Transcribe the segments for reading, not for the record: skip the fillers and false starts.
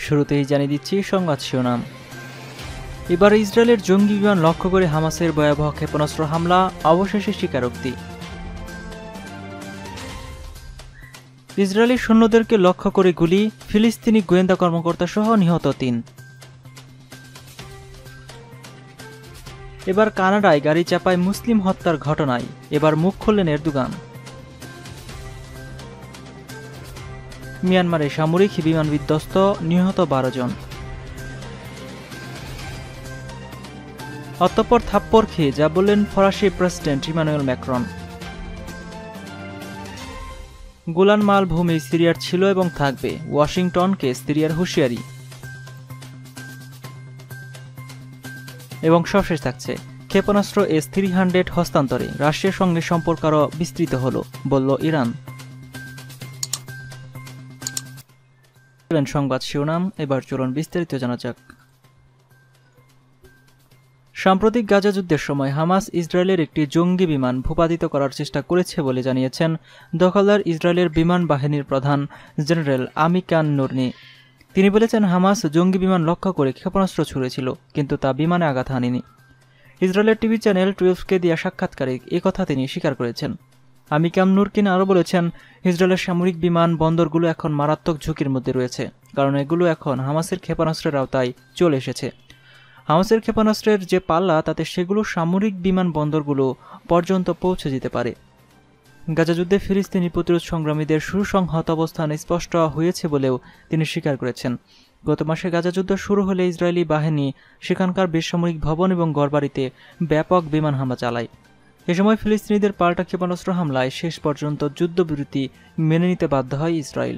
শুরুতেই জানিয়ে দিচ্ছি সংবাদ শিরোনাম। এবার ইসরায়েলের জঙ্গি বিমান লক্ষ্য করে হামাসের ভয়াবহ ক্ষেপণাস্ত্র হামলা, অবশেষে স্বীকারোক্তি। ইসরায়েলি সৈন্যদেরকে লক্ষ্য করে গুলি, ফিলিস্তিনি গোয়েন্দা কর্মকর্তা সহ নিহত ৩। এবার কানাডায় গাড়ি চাপায় মুসলিম হত্যার ঘটনায় এবার মুখ খুললেন এরদোগান। মিয়ানমারে সামরিক বিমান বিধ্বস্ত, নিহত ১২ জন। অতঃপর থাপ্পড় খেয়ে যা বললেন ফরাসি প্রেসিডেন্ট ইমানুয়েল ম্যাক্রন। গোলান মালভূমি সিরিয়ার ছিল এবং থাকবে, ওয়াশিংটনকে সিরিয়ার হুঁশিয়ারি। এবং সবশেষ থাকছে ক্ষেপণাস্ত্র S-300 হস্তান্তরে রাশিয়ার সঙ্গে সম্পর্ক আরও বিস্তৃত হল, বলল ইরান। সংবাদ শিরোনাম, এবার চলুন বিস্তারিত জানা যাক। সাম্প্রতিক গাজা যুদ্ধের সময় হামাস ইসরায়েলের একটি জঙ্গি বিমান ভূপাতিত করার চেষ্টা করেছে বলে জানিয়েছেন দখলদার ইসরায়েলের বিমান বাহিনীর প্রধান জেনারেল আমিকান নুরনি। তিনি বলেছেন, হামাস জঙ্গি বিমান লক্ষ্য করে ক্ষেপণাস্ত্র ছুড়েছিল, কিন্তু তা বিমানে আঘাত হানেনি। ইসরায়েলের টিভি চ্যানেল 12কে দেওয়া সাক্ষাৎকারে একথা তিনি স্বীকার করেছেন। আমিকাম নুরকিন আরও বলেছেন, ইসরায়েলের সামরিক বিমান বন্দরগুলো এখন মারাত্মক ঝুঁকির মধ্যে রয়েছে, কারণ এগুলো এখন হামাসের ক্ষেপণাস্ত্রের আওতায় চলে এসেছে। হামাসের ক্ষেপণাস্ত্রের যে পাল্লা, তাতে সেগুলো সামরিক বিমান বন্দরগুলো পর্যন্ত পৌঁছে যেতে পারে। গাজা যুদ্ধে ফিলিস্তিনি প্রতিরোধ সংগ্রামীদের সুসংহত অবস্থান স্পষ্ট হয়েছে বলেও তিনি স্বীকার করেছেন। গত মাসে গাজা যুদ্ধ শুরু হলে ইসরায়েলি বাহিনী সেখানকার বেসামরিক ভবন এবং ঘরবাড়িতে ব্যাপক বিমান হামলা চালায়। এ সময় ফিলিস্তিনিদের পাল্টা ক্ষেপণাস্ত্র হামলায় শেষ পর্যন্ত যুদ্ধবিরতি মেনে নিতে বাধ্য হয় ইসরায়েল।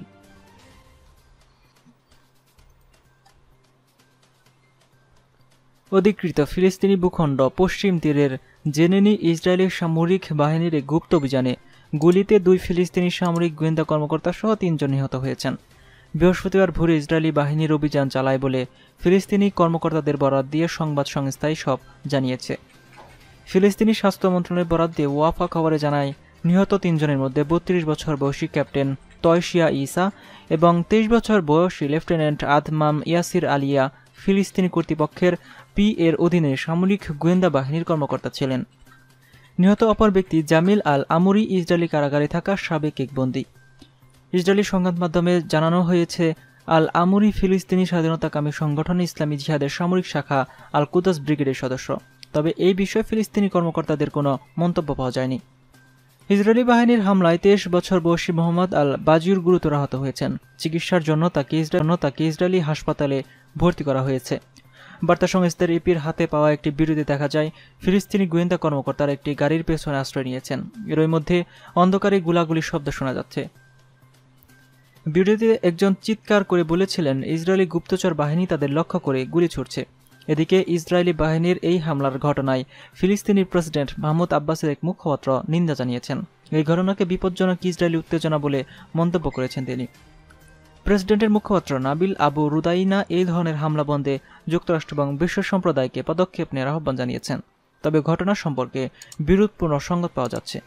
অধিকৃত ফিলিস্তিনি ভূখণ্ড পশ্চিম তীরের জেনেনি ইসরায়েলি সামরিক বাহিনীর এক গুপ্ত অভিযানে গুলিতে 2 ফিলিস্তিনি সামরিক গোয়েন্দা কর্মকর্তা সহ 3 জন নিহত হয়েছেন। বৃহস্পতিবার ভোরে ইসরায়েলি বাহিনীর অভিযান চালায় বলে ফিলিস্তিনি কর্মকর্তাদের বরাত দিয়ে সংবাদ সংস্থাই সব জানিয়েছে। ফিলিস্তিনি স্বাস্থ্য মন্ত্রণালয়ের বরাত দিয়ে ওয়াফা খবরে জানায়, নিহত 3 জনের মধ্যে 32 বছর বয়সী ক্যাপ্টেন তয়শিয়া ইসা এবং 23 বছর বয়সী লেফটেন্যান্ট আদমাম ইয়াসির আলিয়া ফিলিস্তিনি কর্তৃপক্ষের এর অধীনে সামরিক গোয়েন্দা বাহিনীর কর্মকর্তা ছিলেন। নিহত অপর ব্যক্তি জামিল আল আমুরি ইসরায়েলি কারাগারে থাকা সাবেক এক বন্দী। ইসরায়েলি সংবাদ মাধ্যমে জানানো হয়েছে, আল আমুরি ফিলিস্তিনি স্বাধীনতাকামী সংগঠন ইসলামী জিহাদের সামরিক শাখা আল কুদস ব্রিগেডের সদস্য। তবে এই বিষয়ে ফিলিস্তিনি কর্মকর্তাদের কোনো মন্তব্য পাওয়া যায়নি। ইসরায়েলি বাহিনীর হামলায় 23 বছর বয়সী মোহাম্মদ আল বাজিউর গুরুতর আহত হয়েছেন। চিকিৎসার জন্য তাকে ইসরায়েলি হাসপাতালে ভর্তি করা হয়েছে। বার্তা সংস্থার এপির হাতে পাওয়া একটি ভিডিওতে দেখা যায়, ফিলিস্তিনি গোয়েন্দা কর্মকর্তারা একটি গাড়ির পেছনে আশ্রয় নিয়েছেন। এরই মধ্যে অন্ধকারে গোলাগুলির শব্দ শোনা যাচ্ছে। ভিডিওতে একজন চিৎকার করে বলেছিলেন, ইসরায়েলি গুপ্তচর বাহিনী তাদের লক্ষ্য করে গুলি ছুড়ছে। এদিকে ইসরায়েলি বাহিনীর এই হামলার ঘটনায় ফিলিস্তিনি প্রেসিডেন্ট মাহমুদ আব্বাসের এক মুখপাত্র নিন্দা জানিয়েছেন। এই ঘটনাকে বিপজ্জনক ইসরায়েলি উত্তেজনা বলে মন্তব্য করেছেন তিনি। প্রেসিডেন্টের মুখপাত্র নাবিল আবু রুদাইনা এই ধরনের হামলা বন্ধে যুক্তরাষ্ট্র এবং বিশ্ব সম্প্রদায়কে পদক্ষেপ নেওয়ার আহ্বান জানিয়েছেন। তবে ঘটনা সম্পর্কে বিরোধপূর্ণ সংবাদ পাওয়া যাচ্ছে।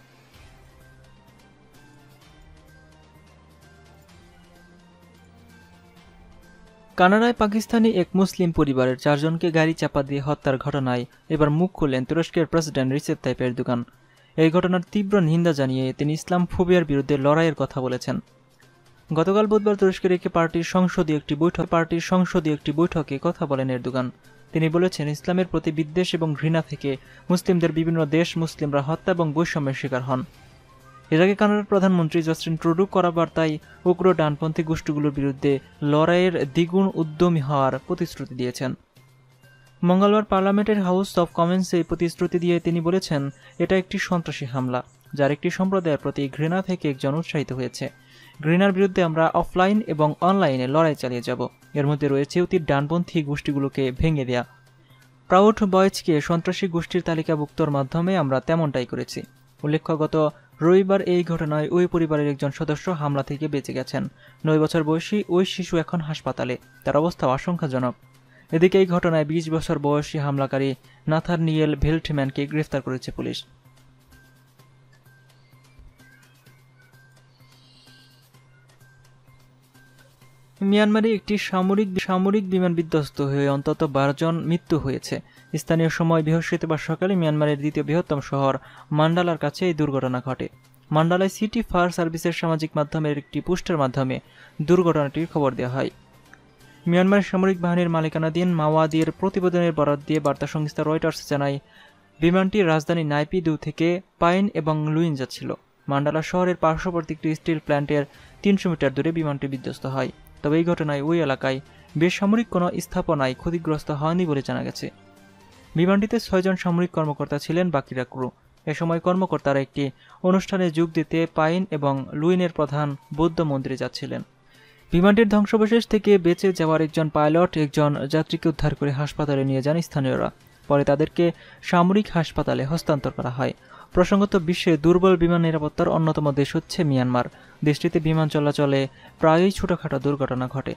কানাডায় পাকিস্তানি এক মুসলিম পরিবারের 4 জনকে গাড়ি চাপা দিয়ে হত্যার ঘটনায় এবার মুখ খুললেন তুরস্কের প্রেসিডেন্ট রিসেপ তাইপ এরদোগান। এই ঘটনার তীব্র নিন্দা জানিয়ে তিনি ইসলাম ফোবিয়ার বিরুদ্ধে লড়াইয়ের কথা বলেছেন। গতকাল বুধবার তুরস্কের একটি পার্টির সংসদীয় একটি বৈঠকে কথা বলেন এরদোগান। তিনি বলেছেন, ইসলামের প্রতি বিদ্বেষ এবং ঘৃণা থেকে মুসলিমদের বিভিন্ন দেশ মুসলিমরা হত্যা এবং বৈষম্যের শিকার হন। এর আগে কানাডার প্রধানমন্ত্রী জাস্টিন ট্রুডো করা বার্তায় উগ্র ডানপন্থী গোষ্ঠীগুলোর বিরুদ্ধে লড়াইয়ের দ্বিগুণ উদ্যমী হওয়ার প্রতিশ্রুতি দিয়েছেন। মঙ্গলবার পার্লামেন্টের হাউস অব কমন্সে এই প্রতিশ্রুতি দিয়ে তিনি বলেছেন, এটা একটি সন্ত্রাসী হামলা, যার একটি সম্প্রদায়ের প্রতি ঘৃণা থেকে একজন উৎসাহিত হয়েছে। ঘৃণার বিরুদ্ধে আমরা অফলাইন এবং অনলাইনে লড়াই চালিয়ে যাব। এর মধ্যে রয়েছে অতি ডানপন্থী গোষ্ঠীগুলোকে ভেঙে দেয়া। প্রাউড বয়েজকে সন্ত্রাসী গোষ্ঠীর তালিকাভুক্তর মাধ্যমে আমরা তেমনটাই করেছি। উল্লেখ্য, গত রবিবার এই ঘটনায় ওই পরিবারের একজন সদস্য হামলা থেকে বেঁচে গেছেন। 9 বছর বয়সী ওই শিশু এখন হাসপাতালে, তার অবস্থা আশঙ্কাজনক। এদিকে এই ঘটনায় 20 বছর বয়সী হামলাকারী নাথানিয়েল ভেল্টম্যানকে গ্রেফতার করেছে পুলিশ। মিয়ানমারে একটি সামরিক বিমান বিধ্বস্ত হয়ে অন্তত 12 জন মৃত্যু হয়েছে। স্থানীয় সময় বৃহস্পতিবার সকালে মিয়ানমারের দ্বিতীয় বৃহত্তম শহর মান্ডালার কাছে এই দুর্ঘটনা ঘটে। মান্ডালায় সিটি ফায়ার সার্ভিসের সামাজিক মাধ্যমের একটি পোস্টের মাধ্যমে দুর্ঘটনাটির খবর দেওয়া হয়। মিয়ানমার সামরিক বাহিনীর মালিকানাধীন মাওয়াদির প্রতিবেদনের বরাত দিয়ে বার্তা সংস্থা রয়টার্স জানায়, বিমানটি রাজধানী নাইপিদু থেকে পাইন এবং লুইন যাচ্ছিল। মান্ডালা শহরের পার্শ্ববর্তী একটি স্টিল প্ল্যান্টের 300 মিটার দূরে বিমানটি বিধ্বস্ত হয়। তবে এই ঘটনায় ওই এলাকায় বেসামরিক কোনো স্থাপনায় ক্ষতিগ্রস্ত হয়নি বলে জানা গেছে। বিমানটিতে 6 জন সামরিক কর্মকর্তা ছিলেন, বাকিরা ক্রু। এ সময় কর্মকর্তারা একটি অনুষ্ঠানে যোগ দিতে পাইন এবং লুইনের প্রধান বৌদ্ধ মন্দিরে যাচ্ছিলেন। বিমানটির ধ্বংসাবশেষ থেকে বেঁচে যাওয়ার একজন পাইলট একজন যাত্রীকে উদ্ধার করে হাসপাতালে নিয়ে যান স্থানীয়রা। পরে তাদেরকে সামরিক হাসপাতালে হস্তান্তর করা হয়। প্রসঙ্গত, বিশ্বে দুর্বল বিমান নিরাপত্তার অন্যতম দেশ হচ্ছে মিয়ানমার। দেশটিতে বিমান চলাচলে প্রায়ই ছোটখাটো দুর্ঘটনা ঘটে।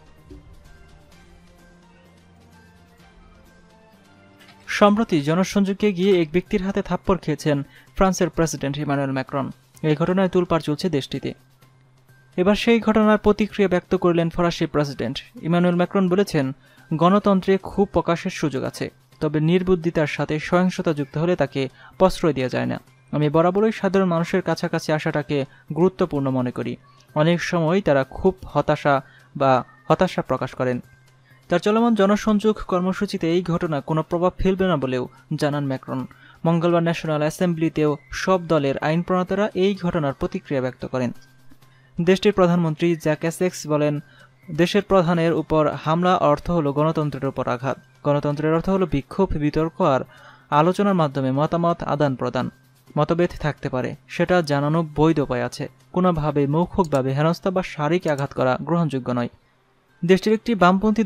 সম্প্রতি জনসংযোগে গিয়ে এক ব্যক্তির হাতে থাপ্পড় খেয়েছেন ফ্রান্সের প্রেসিডেন্ট ইমানুয়েল ম্যাক্রন। এই ঘটনায় তোলপাড় চলছে দেশটিতে। এবার সেই ঘটনার প্রতিক্রিয়া ব্যক্ত করলেন ফরাসি প্রেসিডেন্ট। ইমানুয়েল ম্যাক্রন বলেছেন, গণতন্ত্রে খুব প্রকাশের সুযোগ আছে, তবে নির্বুদ্ধিতার সাথে সহিংসতা যুক্ত হলে তাকে প্রশ্রয় দেওয়া যায় না। আমি বরাবরই সাধারণ মানুষের কাছাকাছি আসাটাকে গুরুত্বপূর্ণ মনে করি। অনেক সময় তারা খুব হতাশা প্রকাশ করেন। তার চলমান জনসংযোগ কর্মসূচিতে এই ঘটনা কোনো প্রভাব ফেলবে না বলেও জানান ম্যাক্রন। মঙ্গলবার ন্যাশনাল অ্যাসেম্বলিতেও সব দলের আইন প্রণেতারা এই ঘটনার প্রতিক্রিয়া ব্যক্ত করেন। দেশটির প্রধানমন্ত্রী জ্যাক এসেক্স বলেন, দেশের প্রধানের উপর হামলা অর্থ হল গণতন্ত্রের উপর আঘাত। গণতন্ত্রের অর্থ হল বিক্ষোভ, বিতর্ক আর আলোচনার মাধ্যমে মতামত আদান প্রদান। মতভেদ থাকতে পারে, সেটা জানানো বৈধ উপায় আছে। কোনোভাবে মৌখিকভাবে হেনস্থা বা শারীরিক আঘাত করা গ্রহণযোগ্য নয়। দেশটির একটি বামপন্থী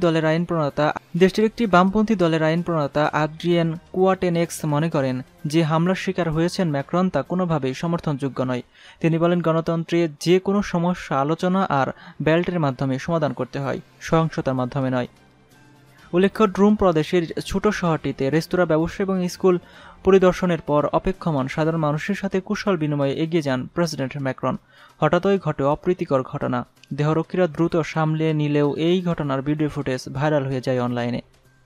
দলের আইন প্রণেতা আদ্রিয়েন কুয়াটেনেক্স মনে করেন, যে হামলার শিকার হয়েছেন ম্যাক্রন তা কোনোভাবেই সমর্থনযোগ্য নয়। তিনি বলেন, গণতন্ত্রে যে কোনো সমস্যা আলোচনা আর বেল্টের মাধ্যমে সমাধান করতে হয়, সহিংসতার মাধ্যমে নয়। উল্লেখ্য, ড্রুম প্রদেশের ছোট শহরটিতে রেস্তোরাঁ, ব্যবসা এবং স্কুল পরিদর্শনের পর অপেক্ষমান সাধারণ মানুষের সাথে কুশল বিনিময়ে এগিয়ে যান প্রেসিডেন্ট ম্যাক্রন। হঠাৎই ঘটে অপ্রীতিকর ঘটনা। দেহরক্ষীরা দ্রুত সামলে নিলেও এই ঘটনার ভিডিও ফুটেজ ভাইরাল হয়ে যায় অনলাইনে।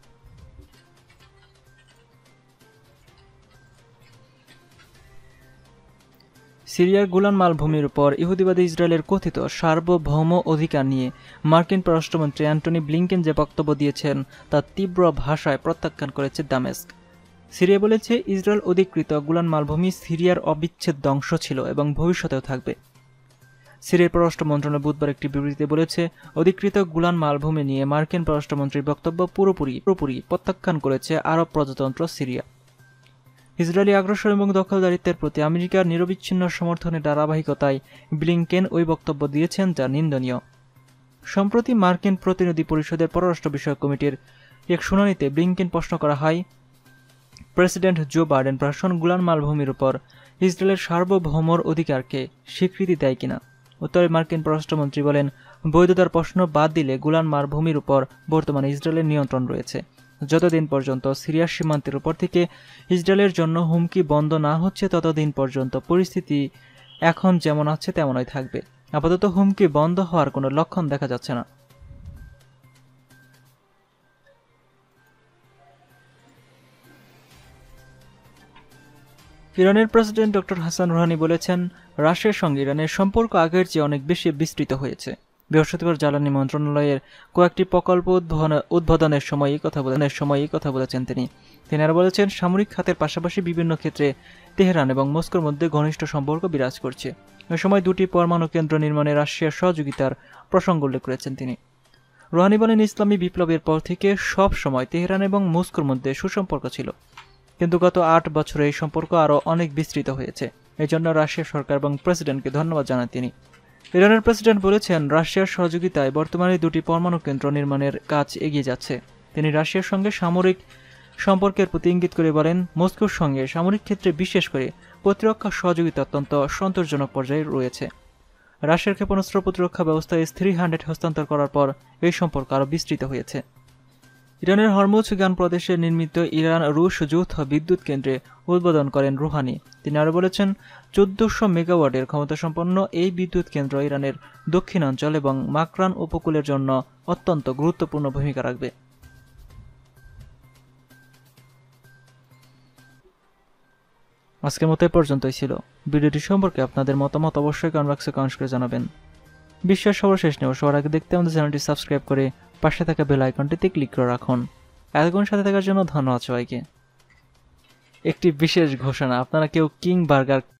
সিরিয়ার গোলান মালভূমির উপর ইহুদিবাদী ইসরায়েলের কথিত সার্বভৌম অধিকার নিয়ে মার্কিন পররাষ্ট্রমন্ত্রী অ্যান্টনি ব্লিংকেন যে বক্তব্য দিয়েছেন তা তীব্র ভাষায় প্রত্যাখ্যান করেছে দামেস্ক। সিরিয়া বলেছে, ইসরায়েল অধিকৃত গোলান মালভূমি সিরিয়ার অবিচ্ছেদ্য অংশ ছিল এবং ভবিষ্যতেও থাকবে। সিরিয়ার পররাষ্ট্র মন্ত্রণালয় বুধবার একটি বিবৃতিতে বলেছে, অধিকৃত গোলান মালভূমি নিয়ে মার্কিন পররাষ্ট্রমন্ত্রীর বক্তব্য পুরোপুরি প্রত্যাখ্যান করেছে আরব প্রজাতন্ত্র সিরিয়া। ইসরায়েলি আগ্রাসন এবং দখলদারিত্বের প্রতি আমেরিকার নিরবিচ্ছিন্ন সমর্থনের ধারাবাহিকতায় ব্লিংকেন ওই বক্তব্য দিয়েছেন, যা নিন্দনীয়। সম্প্রতি মার্কিন প্রতিনিধি পরিষদের পররাষ্ট্র বিষয়ক কমিটির এক শুনানিতে ব্লিংকেন প্রশ্ন করা হয়, প্রেসিডেন্ট জো বাইডেন প্রশাসন গোলান মালভূমির উপর ইসরায়েলের সার্বভৌমর অধিকারকে স্বীকৃতি দেয় কিনা। উত্তরে মার্কিন পররাষ্ট্রমন্ত্রী বলেন, বৈধতার প্রশ্ন বাদ দিলে গোলান মালভূমির উপর বর্তমানে ইসরায়েলের নিয়ন্ত্রণ রয়েছে। যতদিন পর্যন্ত সিরিয়ার সীমান্তের উপর থেকে ইসরায়েলের জন্য হুমকি বন্ধ না হচ্ছে, ততদিন পর্যন্ত পরিস্থিতি এখন যেমন আছে তেমনই থাকবে। আপাতত হুমকি বন্ধ হওয়ার কোনো লক্ষণ দেখা যাচ্ছে না। ইরানের প্রেসিডেন্ট ডক্টর হাসান রুহানি বলেছেন, রাশিয়ার সঙ্গে ইরানের সম্পর্ক আগের চেয়ে অনেক বেশি বিস্তৃত হয়েছে। বৃহস্পতিবার জ্বালানি মন্ত্রণালয়ের কয়েকটি প্রকল্প উদ্বোধনের সময় এই কথা বলেছেন তিনি। আরও বলেছেন, সামরিক খাতের পাশাপাশি বিভিন্ন ক্ষেত্রে তেহরান এবং মস্কোর মধ্যে ঘনিষ্ঠ সম্পর্ক বিরাজ করছে। এ সময় দুটি পরমাণু কেন্দ্র নির্মাণে রাশিয়ার সহযোগিতার প্রসঙ্গ উল্লেখ করেছেন তিনি। রুহানি বলেন, ইসলামী বিপ্লবের পর থেকে সব সময় তেহরান এবং মস্কোর মধ্যে সুসম্পর্ক ছিল, কিন্তু গত 8 বছরে এই সম্পর্ক আরও অনেক বিস্তৃত হয়েছে। এই জন্য রাশিয়ার সরকার এবং প্রেসিডেন্টকে ধন্যবাদ জানান তিনি। ইরানের প্রেসিডেন্ট বলেছেন, রাশিয়ার সহযোগিতায় বর্তমানে দুটি পরমাণু কেন্দ্র নির্মাণের কাজ এগিয়ে যাচ্ছে। তিনি রাশিয়ার সঙ্গে সামরিক সম্পর্কের প্রতি ইঙ্গিত করে বলেন, মস্কোর সঙ্গে সামরিক ক্ষেত্রে বিশেষ করে প্রতিরক্ষা সহযোগিতা অত্যন্ত সন্তোষজনক পর্যায়ে রয়েছে। রাশিয়ার ক্ষেপণাস্ত্র প্রতিরক্ষা ব্যবস্থা S-300 হস্তান্তর করার পর এই সম্পর্ক আরও বিস্তৃত হয়েছে। ইরানের হরমুজগান প্রদেশে নির্মিত ইরান রুশ যৌথ বিদ্যুৎ কেন্দ্রে উদ্বোধন করেন রুহানি। তিনি আরও বলেছেন, ১৪০০ মেগাওয়াটের ক্ষমতাসম্পন্ন এই বিদ্যুৎ কেন্দ্র ইরানের দক্ষিণাঞ্চল এবং মাকরান উপকূলের জন্য অত্যন্ত গুরুত্বপূর্ণ ভূমিকা রাখবে। আজকের মতো এ পর্যন্তই ছিল। ভিডিওটি সম্পর্কে আপনাদের মতামত অবশ্যই কমেন্ট বক্সে কমেন্ট করে জানাবেন। বিশ্বের সর্বশেষ নিউজ সবার আগে দেখতে আমাদের চ্যানেলটি সাবস্ক্রাইব করে পাশে থাকা বেল আইকনটিতে ক্লিক করে রাখুন। এতক্ষণ সাথে থাকার জন্য ধন্যবাদ সবাইকে। একটি বিশেষ ঘোষণা, আপনারা কেউ কিং বার্গার